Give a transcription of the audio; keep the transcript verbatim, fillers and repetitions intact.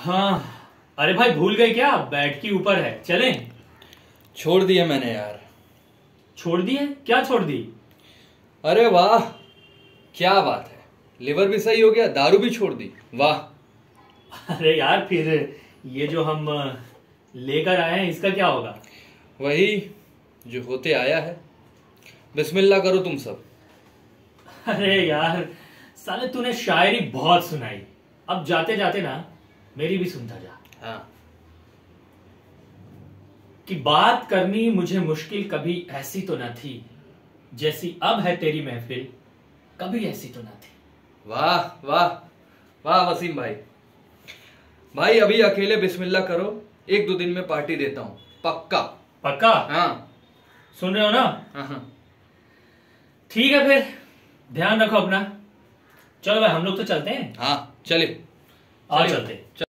हाँ। अरे भाई भूल गए क्या? बैठकी ऊपर है, चलें? छोड़ दिया मैंने यार। छोड़ दी है? क्या छोड़ दी? अरे वाह, क्या बात है। लिवर भी सही हो गया, दारू भी छोड़ दी, वाह। अरे यार फिर ये जो हम लेकर आए हैं इसका क्या होगा? वही जो होते आया है। बिस्मिल्लाह करो तुम सब। अरे यार साले तूने शायरी बहुत सुनाई, अब जाते जाते ना मेरी भी सुनता जा। हाँ। कि बात करनी मुझे मुश्किल कभी ऐसी तो न थी, जैसी अब है तेरी महफिल कभी ऐसी तो न थी। वाह वाह वाह वसीम भाई। भाई अभी अकेले बिस्मिल्लाह करो, एक दो दिन में पार्टी देता हूँ, पक्का। पक्का? हाँ। सुन रहे हो ना? हाँ हाँ। ठीक है फिर ध्यान रखो अपना। चलो भाई हम लोग तो चलते हैं। हाँ चले, आओ चलते।